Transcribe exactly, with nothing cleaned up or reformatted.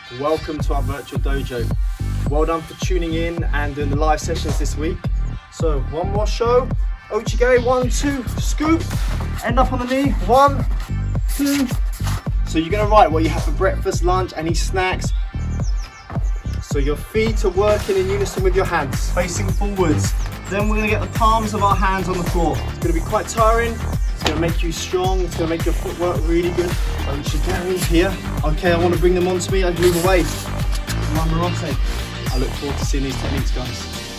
Welcome to our virtual dojo. Well done for tuning in and doing the live sessions this week. So one more show, Ochige, one, two, scoop, end up on the knee, one, two. So you're gonna write what you have for breakfast, lunch, any snacks. So your feet are working in unison with your hands, facing forwards. Then we're gonna get the palms of our hands on the floor. It's gonna be quite tiring. It's gonna make you strong. It's gonna make your footwork really good. Ochige here. Okay, I wanna bring them onto me. I move away. I look forward to seeing these techniques, guys.